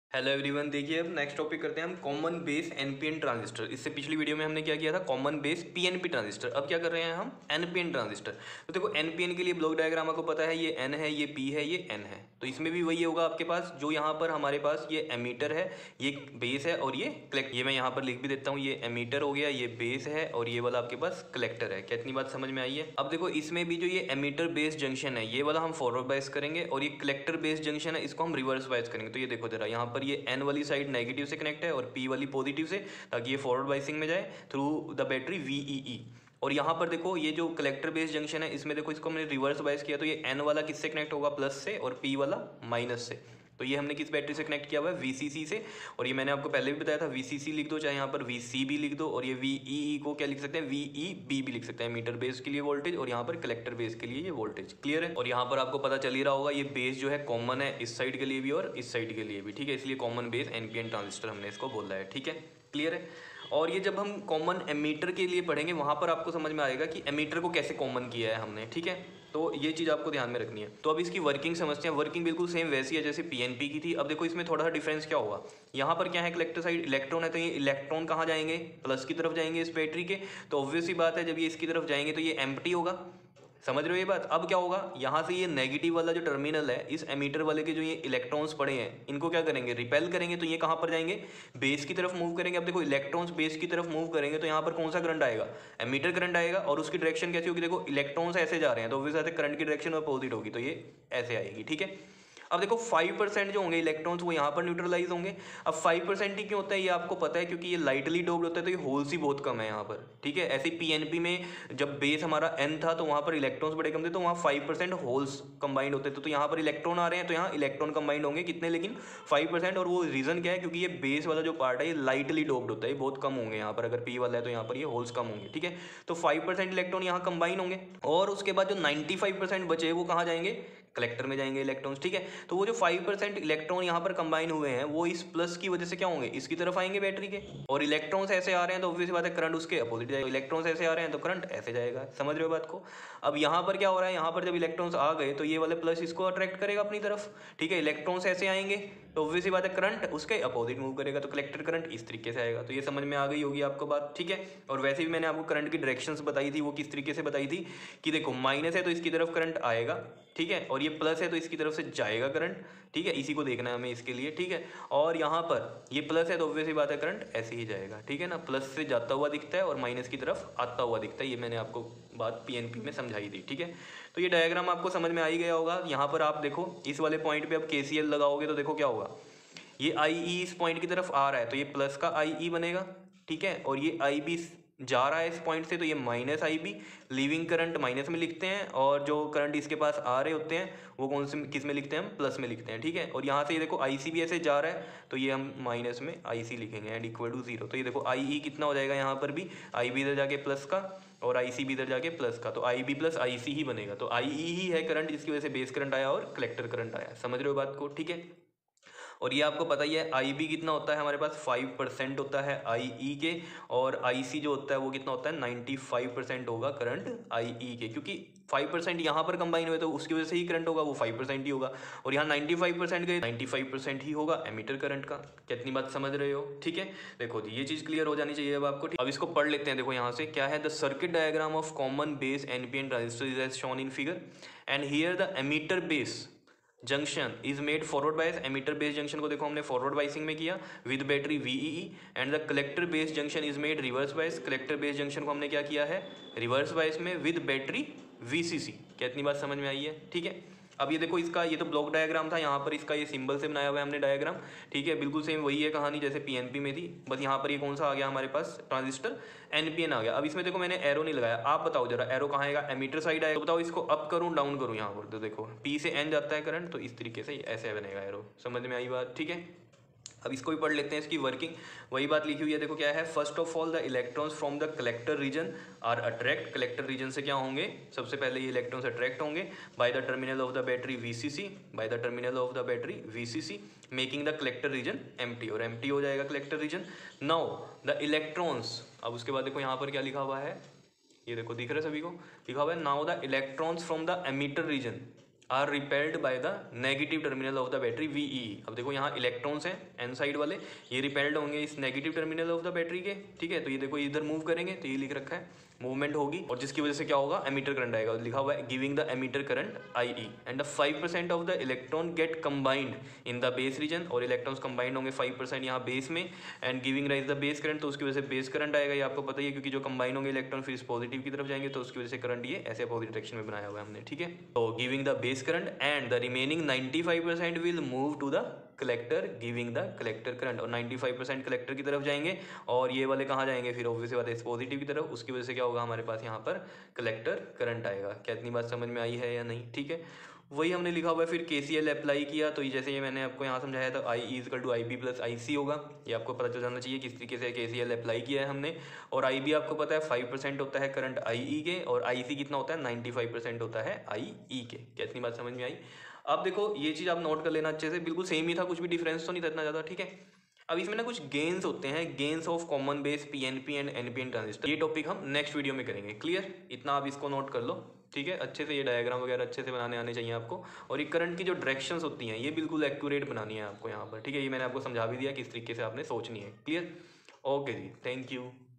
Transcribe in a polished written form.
Hello everyone, देखिए अब next topic करते हैं हम कॉमन बेस एनपीएन ट्रांजिस्टर। इससे पिछली वीडियो में हमने क्या किया था, कॉमन बेस पीएनपी ट्रांजिस्टर। अब क्या कर रहे हैं हम, एनपीएन ट्रांजिस्टर। तो देखो एनपीएन के लिए ब्लॉक डायग्राम आपको पता है, ये एन है, ये पी है, ये एन है। तो इसमें भी वही होगा आपके पास, जो यहाँ पर हमारे पास ये एमीटर है, ये बेस है और ये कलेक्ट। ये मैं यहाँ पर लिख भी देता हूँ, ये एमीटर हो गया, ये बेस है और ये वाला आपके पास कलेक्टर है। क्या इतनी बात समझ में आई है? अब देखो इसमें भी जो ये एमीटर बेस जंक्शन है, ये वाला हम फॉरवर्ड बायस करेंगे और ये कलेक्टर बेस जंक्शन है, इसको हम रिवर्स बायस करेंगे। तो ये देखो जरा, यहाँ पर ये एन वाली साइड नेगेटिव से कनेक्ट है और पी वाली पॉजिटिव से, ताकि ये फॉरवर्ड बायसिंग में जाए थ्रू द बैटरी वीईई। और यहाँ पर देखो ये जो कलेक्टर बेस जंक्शन है, इसमें देखो इसको हमने रिवर्स बायस किया, तो ये एन वाला किससे कनेक्ट होगा, प्लस से, और पी वाला माइनस से। तो ये हमने किस बैटरी से कनेक्ट किया हुआ है, वीसीसी से। और ये मैंने आपको पहले भी बताया था, वीसीसी लिख दो, चाहे यहाँ पर वीसीबी लिख दो, और ये वीईई को क्या लिख सकते हैं, वीईबी भी लिख सकते हैं, मीटर बेस के लिए वोल्टेज, और यहाँ पर कलेक्टर बेस के लिए ये वोल्टेज। क्लियर है? और यहाँ पर आपको पता चल ही रहा होगा, ये बेस जो है कॉमन है इस साइड के लिए भी और इस साइड के लिए भी, ठीक है। इसलिए कॉमन बेस एनपीएन ट्रांजिस्टर हमने इसको बोला है, ठीक है। क्लियर है? और ये जब हम कॉमन एमीटर के लिए पढ़ेंगे, वहाँ पर आपको समझ में आएगा कि एमीटर को कैसे कॉमन किया है हमने, ठीक है। तो ये चीज़ आपको ध्यान में रखनी है। तो अब इसकी वर्किंग समझते हैं। वर्किंग बिल्कुल सेम वैसी है जैसे पीएनपी की थी। अब देखो इसमें थोड़ा सा डिफरेंस क्या होगा, यहाँ पर क्या है, कलेक्टर साइड इलेक्ट्रॉन है, तो ये इलेक्ट्रॉन कहाँ जाएंगे, प्लस की तरफ जाएंगे इस बैटरी के। तो ऑब्वियस सी बात है, जब ये इसकी तरफ जाएंगे तो ये एम्प्टी होगा। समझ रहे हो ये बात? अब क्या होगा, यहाँ से ये नेगेटिव वाला जो टर्मिनल है, इस एमीटर वाले के जो ये इलेक्ट्रॉन्स पड़े हैं, इनको क्या करेंगे, रिपेल करेंगे। तो ये कहाँ पर जाएंगे, बेस की तरफ मूव करेंगे। अब देखो इलेक्ट्रॉन्स बेस की तरफ मूव करेंगे तो यहाँ पर कौन सा करंट आएगा, एमीटर करंट आएगा। और उसकी डायरेक्शन कैसी होगी, देखो इलेक्ट्रॉन्स ऐसे जा रहे हैं, तो ऑब्वियस करंट की डायरेक्शन अपोजिट होगी, तो ये ऐसे आएगी, ठीक है। अब देखो 5% जो होंगे इलेक्ट्रॉन्स, वो यहाँ पर न्यूट्रलाइज होंगे। अब 5% ही क्यों होता है ये आपको पता है, क्योंकि ये लाइटली डोप्ड होता है, तो ये होल्स ही बहुत कम है यहाँ पर, ठीक है। ऐसे पीएनपी में जब बेस हमारा एन था, तो वहाँ पर इलेक्ट्रॉन्स बड़े कम थे, तो वहाँ 5% होल्स कंबाइंड होते थे। तो यहाँ पर इलेक्ट्रॉन आ रहे हैं, तो यहाँ इलेक्ट्रॉन कंबाइंड होंगे कितने, लेकिन 5%। और वो रीजन क्या है, क्योंकि ये बेस वाला जो पार्ट है ये लाइटली डोप्ड होता है, ये बहुत कम होंगे यहाँ पर। अगर पी वाला है तो यहाँ पर ये होल्स कम होंगे, ठीक है। तो 5% इलेक्ट्रॉन यहाँ कंबाइन होंगे, और उसके बाद जो 95% बचे वो कहाँ जाएंगे, कलेक्टर में जाएंगे इलेक्ट्रॉन्स, ठीक है। तो वो जो 5% इलेक्ट्रॉन यहाँ पर कंबाइन हुए हैं, वो इस प्लस की वजह से क्या होंगे, इसकी तरफ आएंगे बैटरी के। और इलेक्ट्रॉन्स ऐसे आ रहे हैं तो ऑब्वियस बात है करंट उसके अपोजिट जाएगा। इलेक्ट्रॉन्स ऐसे आ रहे हैं तो करंट ऐसे जाएगा। समझ रहे हो बात को? अब यहाँ पर क्या हो रहा है, यहाँ पर जब इलेक्ट्रॉन्स आ गए तो ये वाले प्लस इसको अट्रैक्ट करेगा अपनी तरफ, ठीक है। इलेक्ट्रॉन्स ऐसे आएंगे तो ऑब्वियस बात है करंट उसके अपोजिट मूव करेगा, तो कलेक्टर करंट इस तरीके से आएगा। तो ये समझ में आ गई होगी आपको बात, ठीक है। और वैसे भी मैंने आपको करंट की डायरेक्शंस बताई थी, वो किस तरीके से बताई थी कि देखो माइनस है तो इसकी तरफ करंट आएगा, ठीक है, और ये प्लस है तो इसकी तरफ से जाएगा करंट, ठीक है। इसी को देखना है हमें इसके लिए, ठीक है। और यहाँ पर ये प्लस है तो ऑब्वियस ही बात है करंट ऐसे ही जाएगा, ठीक है ना। प्लस से जाता हुआ दिखता है और माइनस की तरफ आता हुआ दिखता है। ये मैंने आपको बात पीएनपी में समझाई थी, ठीक है। तो ये डायग्राम आपको समझ में आ ही गया होगा। यहाँ पर आप देखो इस वाले पॉइंट पे अब केसीएल लगाओगे तो देखो क्या होगा, ये आई ई इस पॉइंट की तरफ आ रहा है तो ये प्लस का आई ई बनेगा, ठीक है। और ये आई बी जा रहा है इस पॉइंट से, तो ये minus I B, leaving current minus में लिखते हैं, और जो करंट इसके पास आ रहे होते हैं वो कौन से किस में लिखते हैं, हम प्लस में लिखते हैं, ठीक है। और यहाँ से ये देखो आई सी भी ऐसे जा रहा है, तो ये हम माइनस में आई सी लिखेंगे एंड इक्वल टू 0। तो ये देखो आई ई कितना हो जाएगा, यहाँ पर भी आई बी इधर जाके प्लस का और आई सी भी इधर जाके प्लस का, तो आई बी प्लस आई सी ही बनेगा। तो आई ई ही है करंट, इसकी वजह से बेस करंट आया और कलेक्टर करंट आया। समझ रहे हो बात को, ठीक है। और ये आपको पता ही है आई बी कितना होता है हमारे पास, 5% होता है आई ई के, और आई सी जो होता है वो कितना होता है, 95% होगा करंट आई ई के, क्योंकि 5% यहाँ पर कंबाइन हुए तो उसकी वजह से ही करंट होगा, वो 5% ही होगा। और यहाँ 95% गए, 95% ही होगा एमीटर करंट का। कितनी बात समझ रहे हो, ठीक है। देखो जी ये चीज़ क्लियर हो जानी चाहिए अब आपको, ठीक। अब इसको पढ़ लेते हैं। देखो यहाँ से क्या है, the circuit diagram of common base NPN transistor is as shown in figure, and here the emitter base junction is made forward bias. Emitter base junction को देखो हमने फॉरवर्ड बायसिंग में किया with battery VEE, and the collector base junction is made reverse bias. Collector base junction को हमने क्या किया है, रिवर्स बायस में विद बैटरी वीसीसी। क्या इतनी बात समझ में आई है, ठीक है। अब ये देखो इसका, ये तो ब्लॉक डायग्राम था, यहाँ पर इसका ये सिंबल से बनाया हुआ है हमने डायग्राम, ठीक है। बिल्कुल सेम वही है कहानी जैसे पीएनपी में थी, बस यहाँ पर ये कौन सा आ गया हमारे पास, ट्रांजिस्टर एनपीएन आ गया। अब इसमें देखो मैंने एरो नहीं लगाया, आप बताओ जरा एरो कहाँ आएगा, एमीटर साइड आएगा। तो बताओ इसको अप करूँ डाउन करूँ, यहाँ पर तो देखो पी से एन जाता है करंट, तो इस तरीके से ऐसे बनेगा एरो। समझ में आई बात, ठीक है। अब इसको भी पढ़ लेते हैं, इसकी वर्किंग वही बात लिखी हुई है। देखो क्या है, first of all the electrons from the collector region are attract. Collector region से क्या होंगे, सबसे पहले ये इलेक्ट्रॉन्स अट्रैक्ट होंगे by the terminal of the battery VCC, by the terminal of the battery VCC, making the collector region empty, और empty हो जाएगा collector region. Now the electrons, अब उसके बाद देखो यहाँ पर क्या लिखा हुआ है, ये देखो दिख रहा है सभी को, लिखा हुआ है now the electrons from the emitter region are repelled by the negative terminal of the battery VEE। अब देखो यहाँ इलेक्ट्रॉन्स हैं एन साइड वाले, ये रिपेल्ड होंगे इस negative terminal of the battery के, ठीक है। तो ये देखो इधर मूव करेंगे तो ये लिख रखा है मूवमेंट होगी, और जिसकी वजह से क्या होगा, एमीटर करंट आएगा, लिखा हुआ है giving the emitter current IE and the 5% of the electron get combined in the base region, और इलेक्ट्रॉन्स कंबाइंड होंगे 5% यहाँ बेस में, and giving rise the base current, तो उसकी वजह से बेस करंट आएगा, ये आपको पता ही है, क्योंकि जो कंबाइन होंगे इलेक्ट्रॉन फिर इस पॉजिटिव की तरफ जाएंगे, तो उसकी वजह से करंट ये ऐसे अपोजिट डायरेक्शन में बनाया हुआ है हमने, ठीक है। तो giving the base current and the remaining 95% will move to the collector giving the collector current, और 95% कलेक्टर की तरफ जाएंगे, और ये वाले कहाँ जाएंगे फिर ऑब्वियसली बात है इस पॉजिटिव की तरफ, उसकी वजह से क्या होगा हमारे पास यहाँ पर कलेक्टर करंट आएगा। क्या इतनी बात समझ में आई है या नहीं, ठीक है। वही हमने लिखा हुआ है फिर KCL अप्लाई किया, तो जैसे ये मैंने आपको यहाँ समझाया था IE = IB + IC होगा, ये आपको पता चल जाना चाहिए किस तरीके से KCL अप्लाई किया है हमने। और IB आपको पता है 5% होता है करंट IE के, और IC कितना होता है 95% होता है IE के। क्या इतनी बात समझ में आई। अब देखो ये चीज़ आप नोट कर लेना अच्छे से, बिल्कुल सेम ही था, कुछ भी डिफरेंस तो नहीं था इतना ज़्यादा, ठीक है। अब इसमें ना कुछ गेन्स होते हैं, gains of common base PNP and NPN transistor, ये टॉपिक हम नेक्स्ट वीडियो में करेंगे। क्लियर, इतना आप इसको नोट कर लो, ठीक है। अच्छे से ये डायग्राम वगैरह अच्छे से बनाने आने चाहिए आपको, और ये करंट की जो डायरेक्शंस होती हैं ये बिल्कुल एक्यूरेट बनानी है आपको यहाँ पर, ठीक है। ये मैंने आपको समझा भी दिया किस तरीके से आपने सोचनी है। Clear, okay ji, thank you.